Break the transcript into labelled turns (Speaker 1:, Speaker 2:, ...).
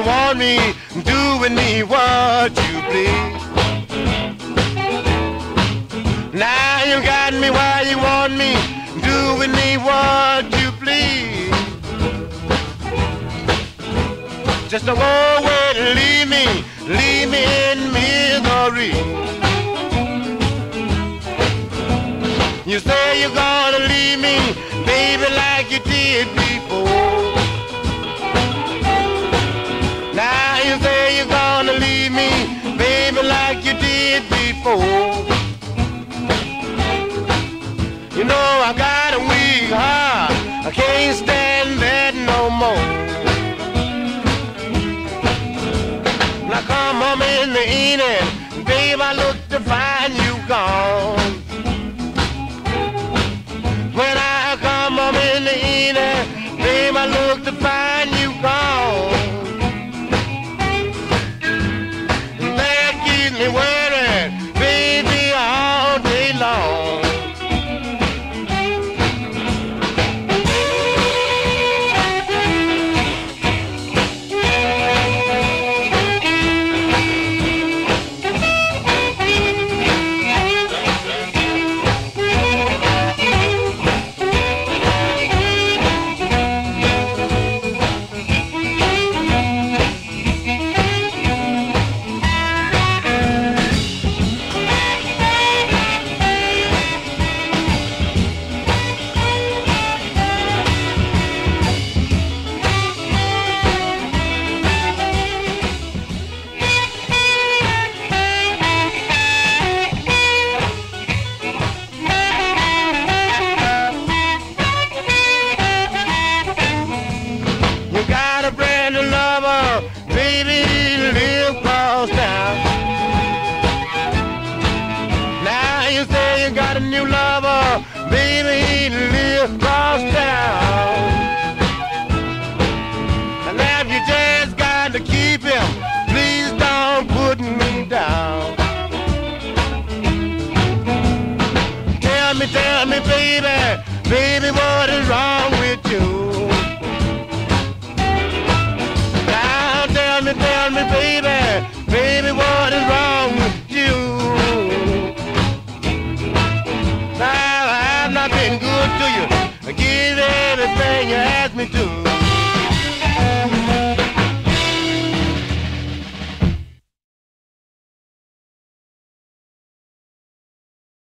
Speaker 1: you want me, do with me what you please. Now you got me why you want me, do with me what you please. Just don't go away and leave me in misery. You say you're gonna leave me, baby, like you did before. Now you say you're gonna leave me, baby, like you did before. You know I got a weak heart, I can't stand that no more. Now come home in the evening, babe, I look to find you gone. When I come home in the evening, babe, I look to find you gone. That keeps me worried, baby, all day long. Tell me, baby, what is wrong with you? Now tell me, baby, what is wrong?